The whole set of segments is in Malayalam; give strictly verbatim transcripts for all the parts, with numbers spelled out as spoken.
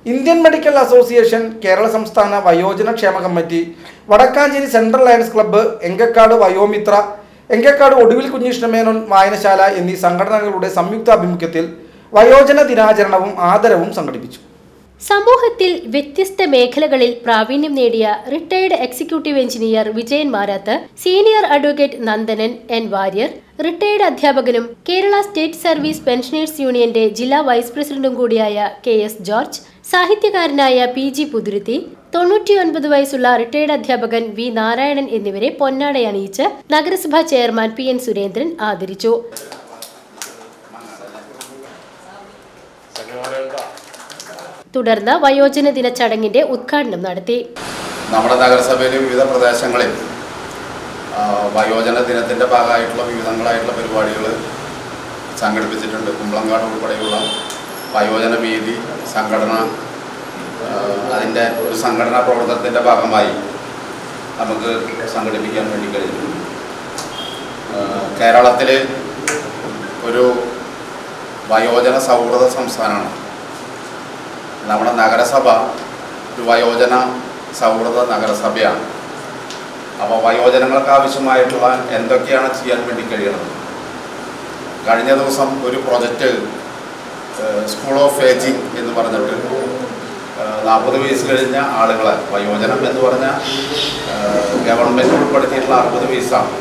ഇന്ത്യൻ മെഡിക്കൽ അസോസിയേഷൻ, കേരള സംസ്ഥാന വയോജന ക്ഷേമ committee, Vadakkanchery Central Lions Club, Engakkad Vayomithra, Engakkad Oduvil Kunhikrishnamenon വായനശാല എന്നീ സംഘടനകളുടെ സംയുക്താഭിമുഖ്യത്തിൽ വയോജന ദിനാചരണവും ആദരവും സംഘടിപ്പിച്ചു. സമൂഹത്തിൽ വ്യത്യസ്ത മേഖലകളിൽ പ്രാവീണ്യം നേടിയ retired executive engineer Vijayan Marath, senior advocate Nandanan N Warrier, retired അധ്യാപകനും കേരള സ്റ്റേറ്റ് സർവീസ് പെൻഷനേഴ്സ് യൂണിയന്റെ ജില്ലാ വൈസ് പ്രസിഡന്റും കൂടിയായ കെ എസ് ജോർജ്, സാഹിത്യകാരനായ പി ജി പുതുരുത്തി, തൊണ്ണൂറ്റിയൊൻപത് വയസ്സുള്ള റിട്ടയർഡ് അധ്യാപകൻ വി നാരായണൻ എന്നിവരെ പൊന്നാടയണിയിച്ച് നഗരസഭാ ചെയർമാൻ പി എൻ സുരേന്ദ്രൻ ആദരിച്ചു. തുടർന്ന് വയോജന ദിന ചടങ്ങിന്റെ ഉദ്ഘാടനം നടത്തി. നമ്മുടെ നഗരസഭയിലെ വിവിധ പ്രദേശങ്ങളിൽ വയോജന ദിനത്തിന്റെ ഭാഗമായിട്ടുള്ള വിവിധങ്ങളായിട്ടുള്ള പരിപാടികൾ സംഘടിപ്പിച്ചിട്ടുണ്ട്. കുമ്പളങ്ങാട് ഉൾപ്പെടെയുള്ള വയോജന വേദി സംഘടന അതിൻ്റെ ഒരു സംഘടനാ പ്രവർത്തനത്തിൻ്റെ ഭാഗമായി നമുക്ക് സംഘടിപ്പിക്കാൻ വേണ്ടി കഴിഞ്ഞു. കേരളത്തിൽ ഒരു വയോജന സൗഹൃദ സംസ്ഥാനമാണ്. നമ്മുടെ നഗരസഭ ഒരു വയോജന സൗഹൃദ നഗരസഭയാണ്. അപ്പോൾ വയോജനങ്ങൾക്ക് ആവശ്യമായിട്ടുള്ള എന്തൊക്കെയാണ് ചെയ്യാൻ വേണ്ടി കഴിയുന്നത്? കഴിഞ്ഞ ദിവസം ഒരു പ്രൊജക്റ്റ് സ്കൂൾ ഓഫ് ഏജിങ് എന്ന് പറഞ്ഞിട്ട് നാൽപ്പത് വയസ്സ് കഴിഞ്ഞ ആളുകളെ, വയോജനം എന്ന് പറഞ്ഞാൽ ഗവൺമെൻറ് ഉൾപ്പെടുത്തിയിട്ടുള്ള അറുപത് വയസ്സാണ്.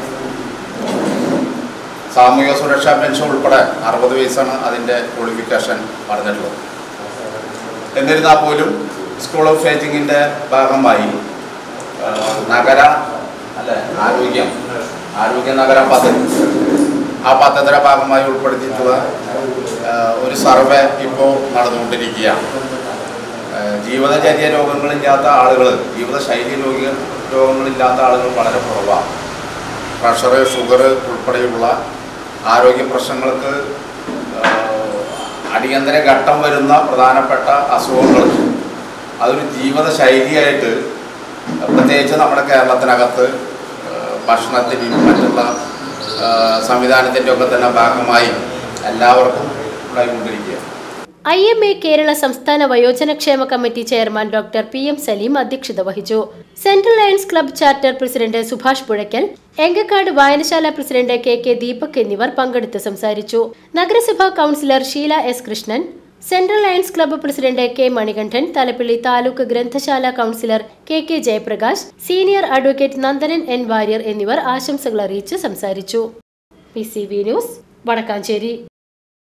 സാമൂഹിക സുരക്ഷാ പെൻഷൻ ഉൾപ്പെടെ അറുപത് വയസ്സാണ് അതിൻ്റെ ക്വാളിഫിക്കേഷൻ പറഞ്ഞിട്ടുള്ളത്. എന്നിരുന്നാൽ പോലും സ്കൂൾ ഓഫ് ഏജിങ്ങിൻ്റെ ഭാഗമായി നഗര അല്ലെ ആരോഗ്യം ആരോഗ്യ നഗര പദ്ധതി ആ പദ്ധതിയുടെ ഭാഗമായി ഉൾപ്പെടുത്തിയിട്ടുള്ള ഒരു സർവേ ഇപ്പോൾ നടന്നുകൊണ്ടിരിക്കുകയാണ്. ജീവിതചര്യ രോഗങ്ങളില്ലാത്ത ആളുകൾ, ജീവിതശൈലി രോഗ രോഗങ്ങളില്ലാത്ത ആളുകൾ വളരെ കുറവാണ്. പ്രഷർ, ഷുഗർ ഉൾപ്പെടെയുള്ള ആരോഗ്യ പ്രശ്നങ്ങൾക്ക് അടിയന്തര ഘട്ടം വരുന്ന പ്രധാനപ്പെട്ട അസുഖങ്ങൾ അതൊരു ജീവിതശൈലിയായിട്ട്, പ്രത്യേകിച്ച് നമ്മുടെ കേരളത്തിനകത്ത് ഭക്ഷണത്തിനും മറ്റുള്ള സംവിധാനത്തിൻ്റെ ഒക്കെ തന്നെ ഭാഗമായി എല്ലാവർക്കും ഉണ്ടായിക്കൊണ്ടിരിക്കുക. ഐ എം എ കേരള സംസ്ഥാന വയോജന ക്ഷേമ committee chairman doctor P M Saleem അധ്യക്ഷത വഹിച്ചു. Central Lions Club charter president Subhash Puzhakkal, Engakkad വായനശാല പ്രസിഡന്റ് കെ കെ ദീപക് എന്നിവർ പങ്കെടുത്ത് സംസാരിച്ചു. നഗരസഭാ councillor Sheela S Krishnan, Central Lions Club president K Manikandan, Thalappally taluk ഗ്രന്ഥശാല councillor K K Jayaprakash, senior advocate Nandanan N Warrier എന്നിവർ ആശംസകൾ അറിയിച്ച് സംസാരിച്ചു. V C V news, Vadakkanchery.